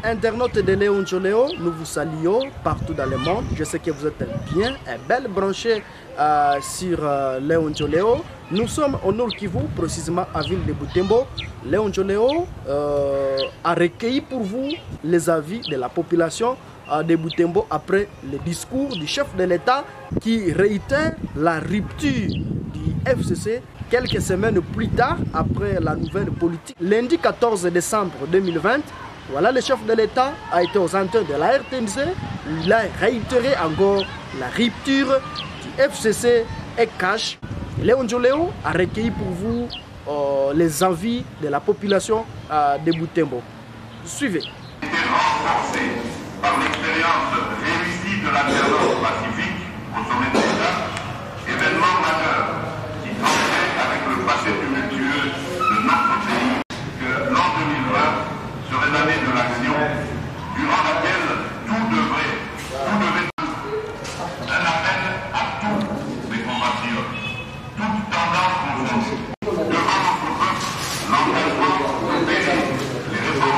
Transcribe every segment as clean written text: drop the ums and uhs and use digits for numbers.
internautes de Léon Joléo, nous vous saluons partout dans le monde. Je sais que vous êtes bien et belle branchés sur Léon Joléo. Nous sommes au Nord Kivu, précisément à ville de Butembo. Léon Joléo a recueilli pour vous les avis de la population de Butembo après le discours du chef de l'État qui réitère la rupture du FCC quelques semaines plus tard après la nouvelle politique. Lundi 14 décembre 2020, voilà, le chef de l'État a été aux antennes de la RTNC. Il a réitéré encore la rupture du FCC et cash. Léon Joléo a recueilli pour vous les avis de la population de Butembo. Suivez. Par l'expérience réussie de l'alternance pacifique au sommet de l'État, événement majeur qui tranchait avec le passé tumultueux de notre pays, que l'an 2020 serait l'année de l'action, durant laquelle tout devait un appel à tous les compatriotes, toutes tendances confondues, devant notre peuple, l'engagement de payer les réformes.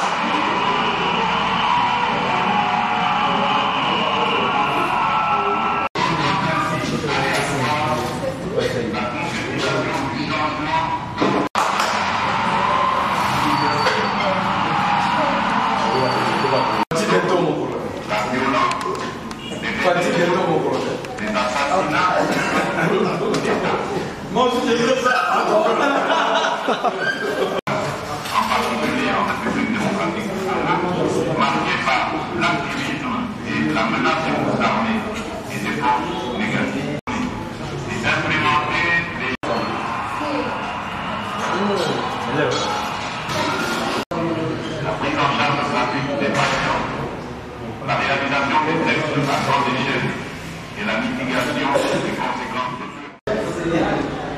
En particulier en République démocratique du Congo, marqué par l'activisme et la menace des forces armées et des forces négatives, et d'implémenter les... La prise en charge gratuite des patients, la réalisation des tests à grande échelle et la mitigation des conséquences sociales.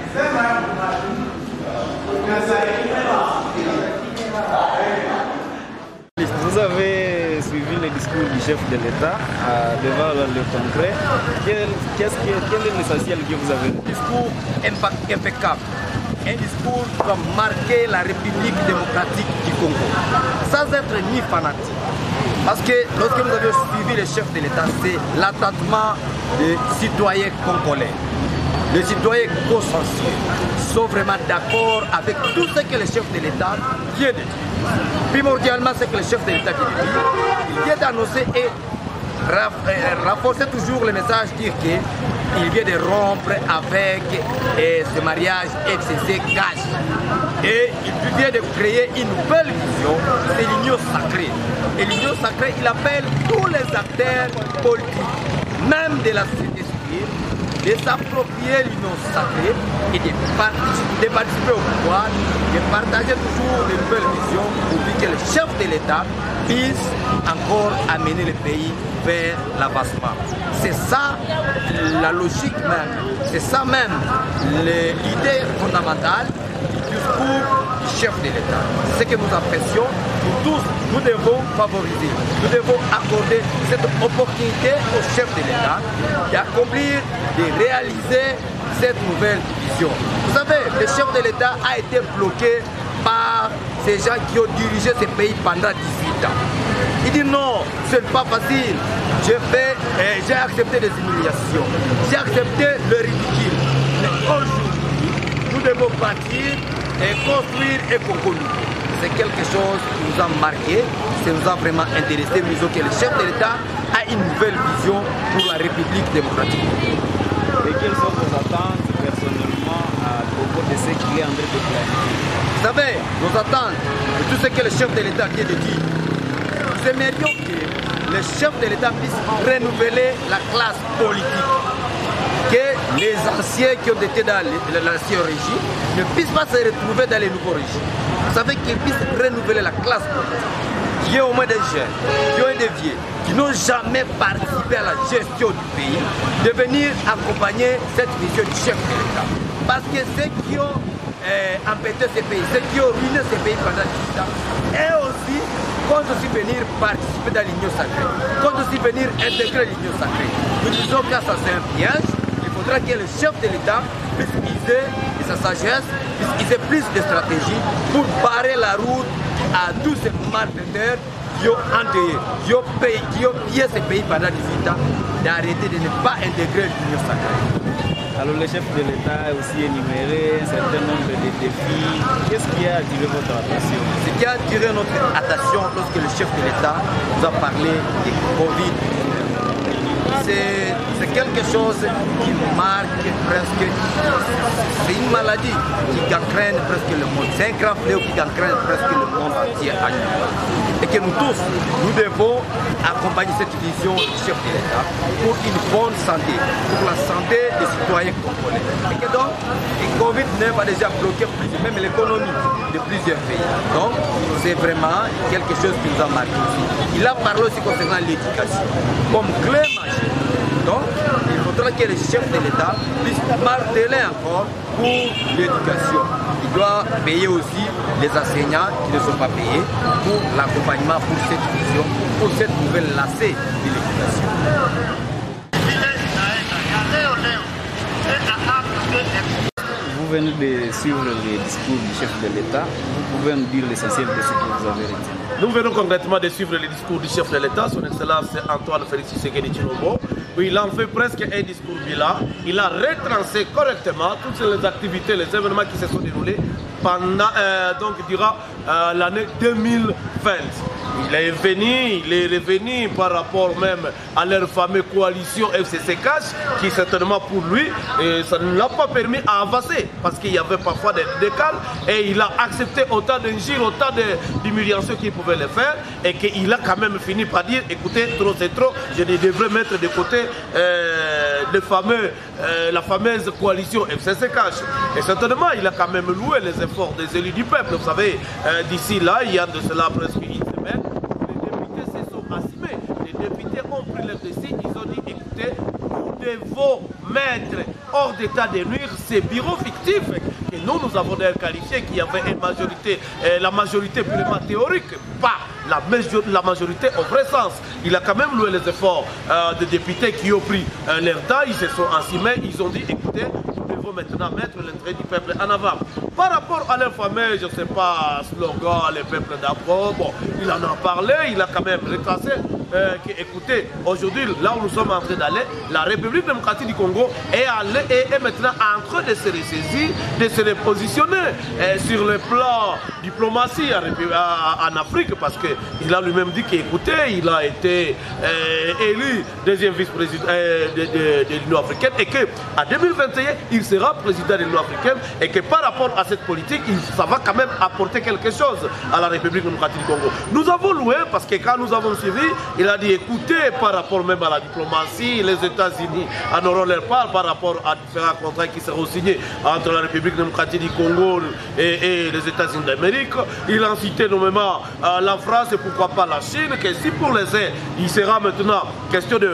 Vous avez suivi le discours du chef de l'État devant le Congrès. Quel est l'essentiel que vous avez? Un discours impeccable. Un discours qui va marquer la République démocratique du Congo. Sans être ni fanatique. Parce que lorsque nous avons suivi le chef de l'État, c'est l'attachement des citoyens congolais. Les citoyens consensuels sont vraiment d'accord avec tout ce que le chef de l'État vient de dire. Primordialement, c'est que le chef de l'État vient de dire. Il vient d'annoncer et renforcer toujours le message, dire qu'il vient de rompre avec ce mariage FCC cash. Et il vient de créer une nouvelle vision, c'est l'union sacrée. Et l'union sacrée, il appelle tous les acteurs politiques, même de la société civile, de s'approprier l'union sacrée et de participer au pouvoir, de partager toujours de nouvelles visions pour que le chef de l'État puisse encore amener le pays vers l'avancement. C'est ça la logique même, c'est ça même l'idée fondamentale du discours du chef de l'État. C'est ce que nous apprécions, nous tous, nous devons favoriser, nous devons accorder cette opportunité au chef de l'État d'accomplir, de réaliser cette nouvelle vision. Vous savez, le chef de l'État a été bloqué par ces gens qui ont dirigé ce pays pendant 18 ans. Il dit non, ce n'est pas facile. J'ai accepté des humiliations, j'ai accepté le ridicule. Mais aujourd'hui, nous devons partir et construire et concourir. C'est quelque chose qui nous a marqué, ça nous a vraiment intéressé. Nous disons que le chef de l'État a une nouvelle vision pour la République démocratique. Et quelles sont vos attentes personnellement à propos de ce qu'il est en train de planifier? Vous savez, nos attentes, de tout ce que le chef de l'État vient de dire, nous aimerions que le chef de l'État puisse renouveler la classe politique. Que les anciens qui ont été dans l'ancien régime ne puissent pas se retrouver dans les nouveaux régimes. Vous savez qu'ils puissent renouveler la classe politique. Qui est au moins des jeunes, qui ont des vieux, qui n'ont jamais participé à la gestion du pays, de venir accompagner cette vision du chef de l'État. Parce que ceux qui ont empêché ce pays, ceux qui ont ruiné ce pays pendant 18 ans, et aussi comptent aussi venir participer dans l'union sacrée, comptent aussi venir intégrer l'union sacrée. Nous disons que ça c'est un piège. Il faudra que le chef de l'État puisse user de sa sagesse, puisse user plus de stratégie pour barrer la route à tous ces malfaiteurs yo endeuillé, yo payé ce pays pendant 18 ans, d'arrêter de ne pas intégrer l'Union sacrée. Alors le chef de l'État a aussi énuméré un certain nombre de défis. Qu'est-ce qui a attiré votre attention? Ce qui a attiré notre attention lorsque le chef de l'État nous a parlé de Covid, c'est quelque chose qui marque presque, c'est une maladie qui gangrène presque le monde, c'est un grand fléau qui gangrène presque le monde entier actuellement. Et que nous tous, nous devons accompagner cette vision du chef de l'État pour une bonne santé, pour la santé des citoyens congolais. Et que donc, le Covid-19 a déjà bloqué même l'économie de plusieurs pays. Donc, c'est vraiment quelque chose qui nous a marqué aussi. Il a parlé aussi concernant l'éducation, comme clé majeure. Donc, il faudra que le chef de l'État puisse marteler encore pour l'éducation. Il doit payer aussi les enseignants qui ne sont pas payés pour l'accompagnement, pour cette vision, pour cette nouvelle lacée de l'éducation. Vous venez de suivre les discours du chef de l'État. Vous pouvez nous dire l'essentiel de ce que vous avez retenu? Nous venons concrètement de suivre les discours du chef de l'État, son Excellence Antoine Félix Tshisekedi Tshilombo, où il en fait presque un discours bilan. Il a retrancé correctement toutes les activités, les événements qui se sont déroulés durant l'année 2020. Il est revenu par rapport même à leur fameuse coalition FCC-CACH qui certainement pour lui, ça ne l'a pas permis d'avancer parce qu'il y avait parfois des décals et il a accepté autant d'injures, autant d'humiliations qu'il pouvait le faire et qu'il a quand même fini par dire écoutez, trop c'est trop, je devrais mettre de côté la fameuse coalition FCC-CACH. Et certainement, il a quand même loué les efforts des élus du peuple. Vous savez, d'ici là, il y a de cela presque une semaine, les députés se sont assumés. Les députés ont pris leur décision, ils ont dit écoutez, nous devons mettre hors d'état de nuire ces bureaux fictifs que nous avons d'ailleurs qualifié qu'il y avait une majorité, la majorité purement théorique, pas la majorité au vrai sens. Il a quand même loué les efforts des députés qui ont pris leur temps, ils se sont assumés, ils ont dit écoutez, nous devons maintenant mettre l'intérêt du peuple en avant. Par rapport à leur fameux, je ne sais pas, slogan, le peuple d'accord, bon, il en a parlé, il a quand même retracé écoutez, aujourd'hui, là où nous sommes en train d'aller, la République démocratique du Congo est maintenant en train de se ressaisir, de se repositionner sur le plan diplomatie en Afrique, parce qu'il a lui-même dit qu'écoutez, il a été élu deuxième vice-président de l'Union africaine et qu'en 2021, il sera président de l'Union africaine et que par rapport à cette politique, ça va quand même apporter quelque chose à la République démocratique du Congo. Nous avons loué parce que quand nous avons suivi, il a dit écoutez, par rapport même à la diplomatie, les États-Unis en auront leur part par rapport à différents contrats qui seront signés entre la République démocratique du Congo et les États-Unis d'Amérique. Il a cité nommément la France et pourquoi pas la Chine, que si pour les aides, il sera maintenant question de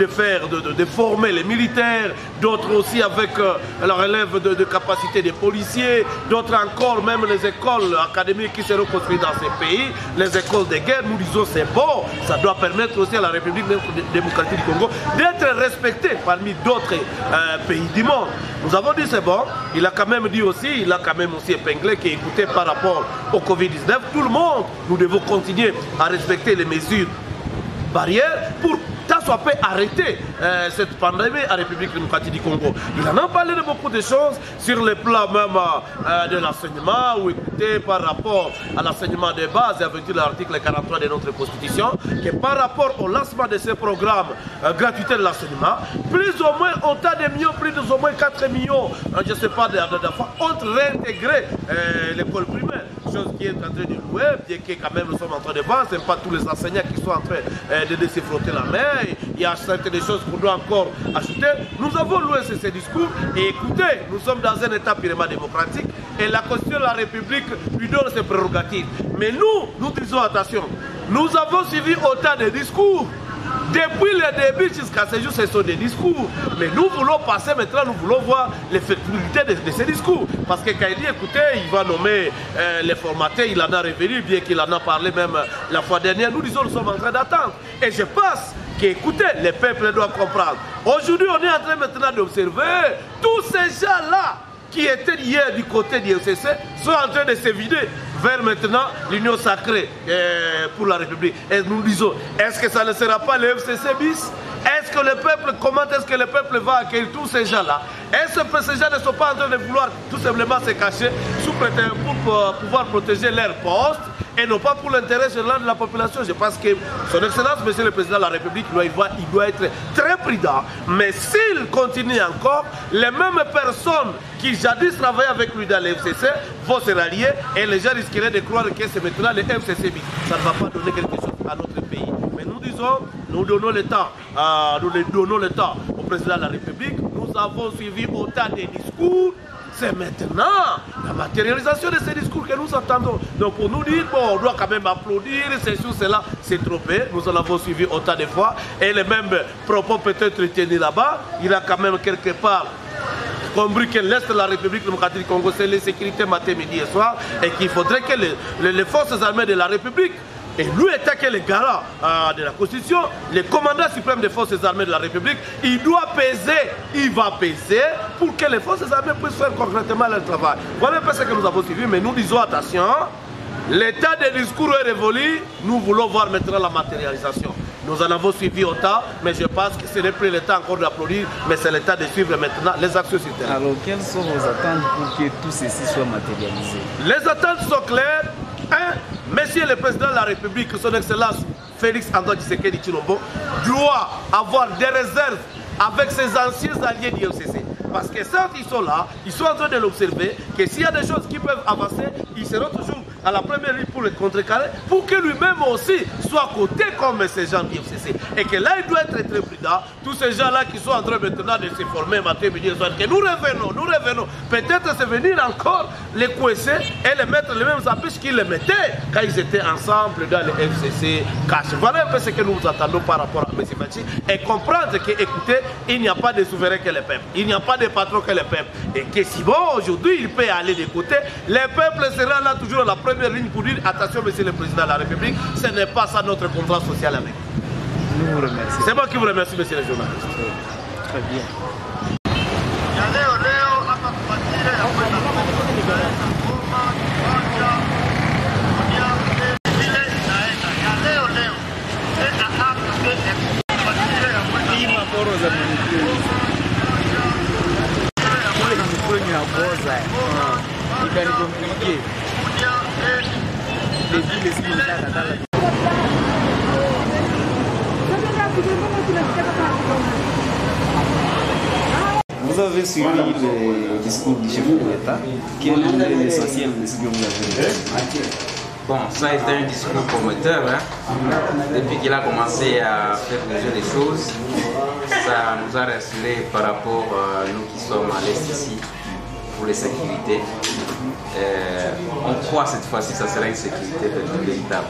former les militaires, d'autres aussi avec la relève de capacité des policiers, d'autres encore, même les écoles académiques qui seront construites dans ces pays, les écoles de guerre, nous disons c'est bon, ça doit permettre aussi à la République démocratique du Congo d'être respectée parmi d'autres pays du monde. Nous avons dit c'est bon, il a quand même dit aussi, il a quand même aussi épinglé qu'écoutez par rapport au Covid-19, tout le monde, nous devons continuer à respecter les mesures barrières pour tant soit peu arrêter cette pandémie à la République démocratique du Congo. Il en a parlé de beaucoup de choses sur le plan même de l'enseignement, ou écoutez, par rapport à l'enseignement de base, avec l'article 43 de notre Constitution, que par rapport au lancement de ces programmes gratuits de l'enseignement, plus ou moins autant de millions, plus ou moins 4 millions, je ne sais pas, d'enfants ont réintégré l'école primaire. Chose qui est en train de louer, bien que quand même nous sommes en train de voir, ce n'est pas tous les enseignants qui sont en train de se frotter la main. Il y a certaines choses qu'on doit encore ajouter. Nous avons loué ces discours et écoutez, nous sommes dans un état purement démocratique et la Constitution de la République lui donne ses prérogatives. Mais nous disons attention, nous avons suivi autant de discours. Depuis le début jusqu'à ce jour, ce sont des discours. Mais nous voulons passer maintenant, nous voulons voir l'effectivité de ces discours. Parce que quand il dit, écoutez, il va nommer les formateurs, il en a revenu, bien qu'il en a parlé même la fois dernière. Nous disons, nous sommes en train d'attendre. Et je pense qu'écoutez, les peuples doivent comprendre. Aujourd'hui, on est en train maintenant d'observer tous ces gens-là qui étaient hier du côté du FCC sont en train de se vider. vers maintenant l'union sacrée pour la République. Et nous disons, est-ce que ça ne sera pas le FCC bis? Est-ce que le peuple, comment est-ce que le peuple va accueillir tous ces gens-là? Est-ce que ces gens ne sont pas en train de vouloir tout simplement se cacher sous prétexte pour pouvoir protéger leur poste et non pas pour l'intérêt général de la population? Je pense que son Excellence, Monsieur le Président de la République, il doit être très prudent. Mais s'il continue encore, les mêmes personnes qui jadis travaillaient avec lui dans le FCC vont se rallier et les gens risqueraient de croire que c'est maintenant le FCC. Ça ne va pas donner quelque chose à notre pays. Mais nous disons, nous donnons le temps au Président de la République. Nous avons suivi autant de discours. C'est maintenant la matérialisation de ces discours que nous entendons. Donc pour nous dire, bon, on doit quand même applaudir, c'est sûr, cela, c'est trop peu. Nous en avons suivi autant de fois. Et les mêmes propos peut-être tenus là-bas, il a quand même quelque part compris que l'Est de la République démocratique du Congo, c'est l'insécurité matin, midi et soir, et qu'il faudrait que les forces armées de la République, et lui étant que le garant de la Constitution, le commandant suprême des forces armées de la République, il doit peser, il va peser pour que les forces armées puissent faire concrètement leur travail. Voilà un peu ce que nous avons suivi, mais nous disons attention, l'état des discours est révolu, nous voulons voir maintenant la matérialisation. Nous en avons suivi autant, mais je pense que ce n'est plus le temps encore d'applaudir, mais c'est le temps de suivre maintenant les actions sur le terrain. Alors, quelles sont vos attentes pour que tout ceci soit matérialisé? Les attentes sont claires. Monsieur le Président de la République, son Excellence Félix Antoine Tshisekedi Tshilombo, doit avoir des réserves avec ses anciens alliés du FCC. Parce que certes, ils sont là, ils sont en train de l'observer, que s'il y a des choses qui peuvent avancer, ils seront toujours à la première ligne pour le contrecarrer, pour que lui-même aussi soit coté comme ces gens du FCC. Et que là, il doit être très prudent. Tous ces gens-là qui sont en train maintenant de se former matin, midi et soir, que nous revenons. Peut-être c'est venir encore les coincer et les mettre les mêmes affiches qu'ils les mettaient quand ils étaient ensemble dans le FCC caché. Voilà un peu ce que nous attendons par rapport à M. Fachi et comprendre que, écoutez, il n'y a pas de souverain que le peuple. Il n'y a pas de patron que le peuple. Et que si bon, aujourd'hui, il peut aller de côté, le peuple sera là toujours à la première ligne pour dire attention, Monsieur le Président de la République, ce n'est pas ça notre contrat social avec. Nous vous remercions. C'est moi qui vous remercie, Monsieur le journaliste. Très bien. Vous avez suivi le discours du chef de l'État. Quel est l'essentiel de ce que vous avez dit? Bon, ça a été un discours prometteur. Depuis qu'il a commencé à faire bouger les choses, ça nous a rassurés par rapport à nous qui sommes à l'Est ici pour les sécurités. On croit cette fois-ci que ça sera une sécurité véritable.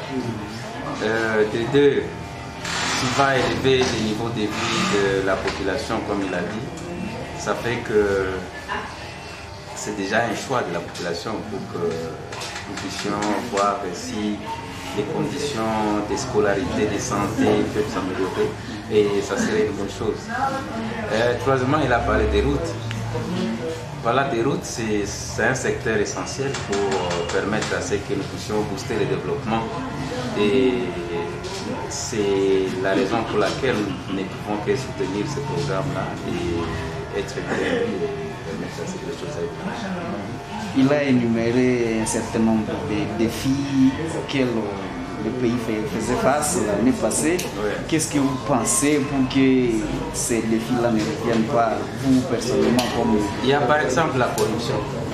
De deux, il va élever le niveau de vie de la population, comme il a dit. Ça fait que c'est déjà un choix de la population pour que nous puissions voir si les conditions de scolarité, de santé peuvent s'améliorer, et ça serait une bonne chose. Troisièmement, il a parlé des routes. Voilà, des routes, c'est un secteur essentiel pour permettre à ce que nous puissions booster le développement, et c'est la raison pour laquelle nous ne pouvons que soutenir ce programme-là et être prêts et permettre à ce que les choses aillent. Il a énuméré un certain nombre de défis auxquels le pays faisait face l'année passée. Ouais. Qu'est-ce que vous pensez pour que ces défis-là ne reviennent pas, vous personnellement comme... Il y a par exemple la corruption.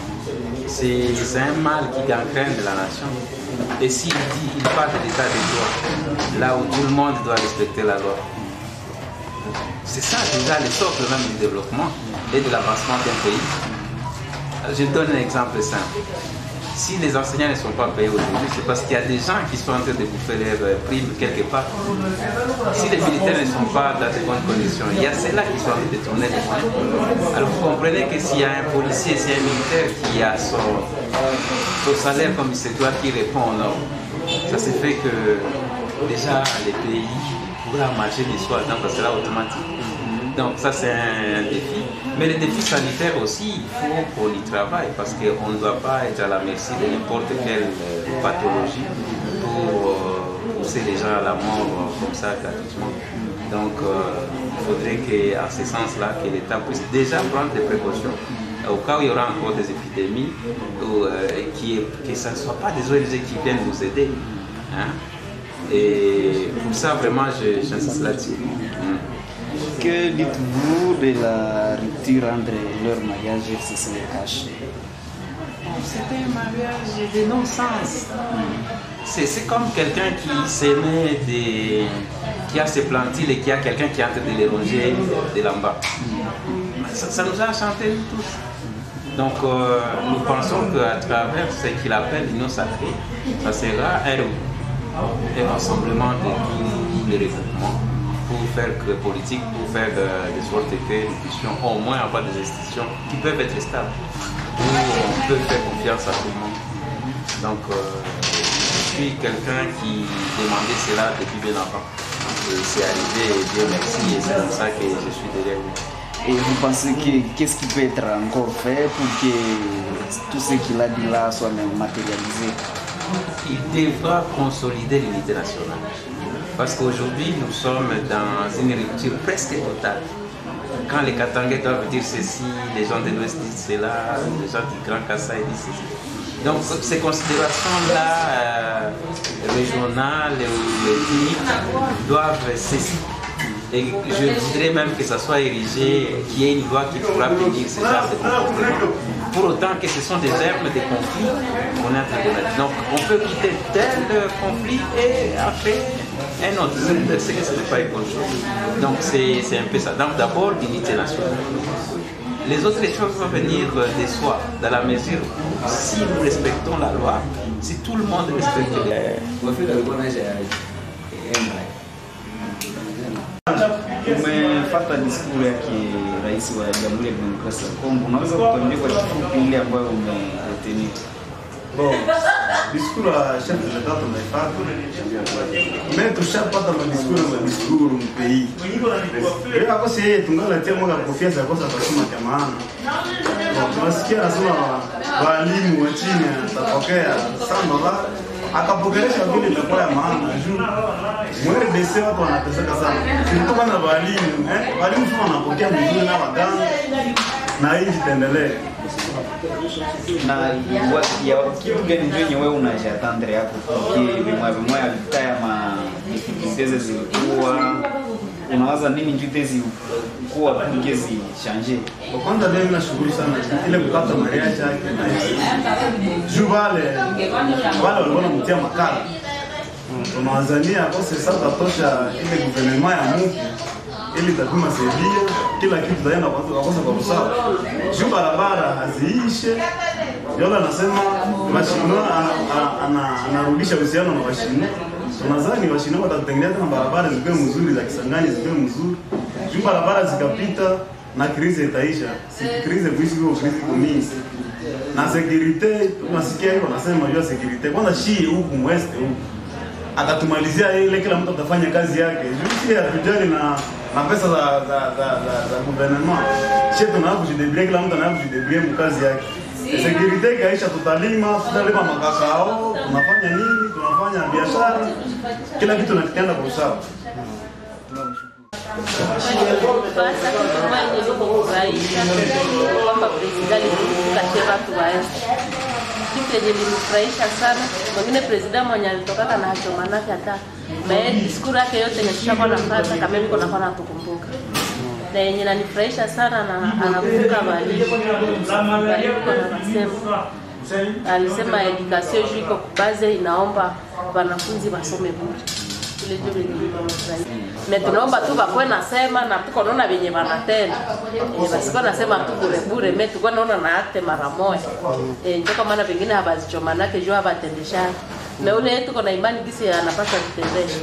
C'est un mal qui gangrène de la nation. Et s'il dit, il parle de l'état de droit, là où tout le monde doit respecter la loi. C'est ça déjà le socle même du développement et de l'avancement d'un pays. Je donne un exemple simple. Si les enseignants ne sont pas payés aujourd'hui, c'est parce qu'il y a des gens qui sont en train de bouffer leurs primes quelque part. Si les militaires ne sont pas dans de bonnes conditions, il y a ceux-là qui sont en train de tourner les moyens. Alors vous comprenez que s'il y a un policier, s'il y a un militaire qui a son salaire comme il se doit, qui répond, non, ça se fait que déjà les pays pourraient marcher du soir, parce que c'est là automatique. Donc ça c'est un défi. Mais le défi sanitaire aussi, il faut qu'on y travaille parce qu'on ne doit pas être à la merci de n'importe quelle pathologie pour pousser les gens à la mort comme ça gratuitement. Donc il faudrait qu'en ce sens-là, que l'État puisse déjà prendre des précautions au cas où il y aura encore des épidémies, que ce ne soit pas des ONG qui viennent nous aider. Hein? Et pour ça, vraiment, j'insiste là-dessus. Que dites-vous de la rupture entre leur mariage et FCC-Cash? C'était un mariage de non-sens. C'est comme quelqu'un qui s'aimait qui a ses plantiles et qui a quelqu'un qui est en train de les ronger de l'en-bas. Ça nous a chanté nous tous. Donc nous pensons qu'à travers ce qu'il appelle l'union sacrée, ça sera un rassemblement de tous les regroupements pour faire politique, pour faire de sorte que nous puissions au moins avoir des institutions qui peuvent être stables, où on peut faire confiance à tout le monde. Donc je suis quelqu'un qui demandait cela depuis bien avant. Et c'est arrivé, et Dieu merci, et c'est comme ça que je suis derrière lui. Et vous pensez qu'est-ce qui peut être encore fait pour que tout ce qu'il a dit là soit même matérialisé? Il devra consolider l'unité nationale. Parce qu'aujourd'hui, nous sommes dans une rupture presque totale. Quand les Katangais doivent dire ceci, les gens de l'Ouest disent cela, les gens du Grand Kassai disent ceci. Donc ces considérations-là, régionales ou ethniques, doivent cesser. Et je voudrais même que ça soit érigé, qu'il y ait une loi qui pourra punir ce genre de comportement. Pour autant que ce sont des germes de conflits qu'on est en train de mettre. Donc on peut quitter tel conflit et après un autre. C'est que ce n'est pas une bonne chose. Donc c'est un peu ça. Donc d'abord l'unité nationale. Les autres choses vont venir de soi, dans la mesure où si nous respectons la loi, si tout le monde respecte la Umepata diskuru yake rais wa Jamhuri ya Kidemokrasia ya Kongo, unaweza kutuambia kwa kifupi ile ambayo umeretenir? Bon, diskuru ya chef de l'État tumeipata, mais tushapata madiskuru mpei. Leo kwa sisi tungala tia mwaka confiance ya kosa kusema kwa maana. Tunasikia nasema walimu wa chini atapokea $100 akapokelesha vile imekuwa ya maana juu mwere dese watu wanateseka sana. Sisi kama walimu walimu sio wanapokea mzuri na waganga na hii itendelee. Na ya kitu gani ndio wewe unajatandre yako kwa vitaya ma difficulties zilikuwa unawaza nini njutezi kuwa kungezi changer? Kwa kwanza leo nashukuru sana ile kukata mariage yake na juu wale walikuwa mtia makala. Tunawazania kwa sasa tatosha ile gouvernement ya Mungu ili tatuma saidia kila kitu taenda kwa usawa. Juu barabara haziishe. Yola anasema mashino anarudisha uhusiano na washino. Tunadhani washino watatengeneza barabara ziwe mzuri za Kisangani ziwe mzuri. Juu barabara zikapita na krizi itaisha. Si krizi kuishi kwa krizi mingi. Na security tunasikia hiyo wanasema hiyo security. Kwanza shii huku mweste huku. Akatumalizia ile kila mtu atafanya kazi yake. Juu si hatujali na pesa za gouvernement. Sisi tunataka kujidebria kila mtu anataka kujidebria mkazi yake. Security kaisha tutalima makakao, tunafanya nini? Tunafanya biashara. Kila kitu tunakienda kwa usawa. Kitu kilinifurahisha sana. Mwingine president mwenye alitoka na hachomanake hata diskuru yake yote nishakuwa nafanya kama mimi kuna kwa tukumbuka. Na yenye inanifurahisha sana na anavuka walimu alisema education jiko kubaze inaomba wanafunzi wasome bure. Ile ndio nilifurahi. Na tunaomba tu bakwe nasema na tuko naona venye wanatenda. Basi kwa nasema tu bure bure, mimi tuko naona na akte mara moja. Ndio kama na vingine habazichomanake jua batendesha. Na ule yetu kuna imani kisi anapaswa kutendesha.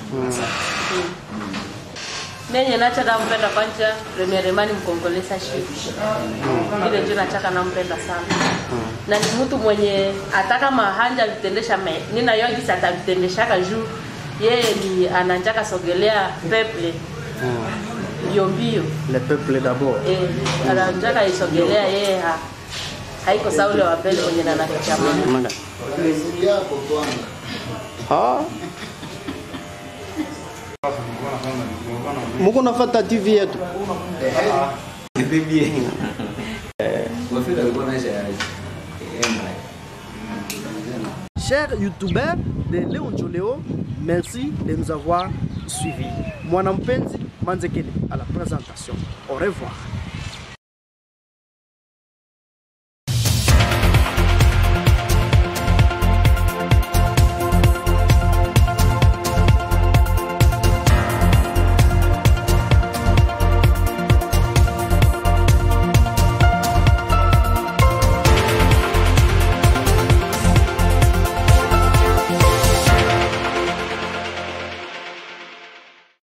Mimi nacha nampenda kwanza premièrement mkongolesa shishi. Ile ndio nataka nampenda sana. Na ni mtu mwenye ataka mahanja vitendesha nina yongi sasa vitendesha juu yeye ni anataka sogelea peple. mbio mbio. Le peuple d'abord. Anataka isogelea yeye haiko sawa ule wapele kwenye na chama. Muko nafuata TV yetu. Chers youtubeurs de Léon Joleo, merci de nous avoir suivis. Mwana mpenzi Manzekele à la présentation. Au revoir.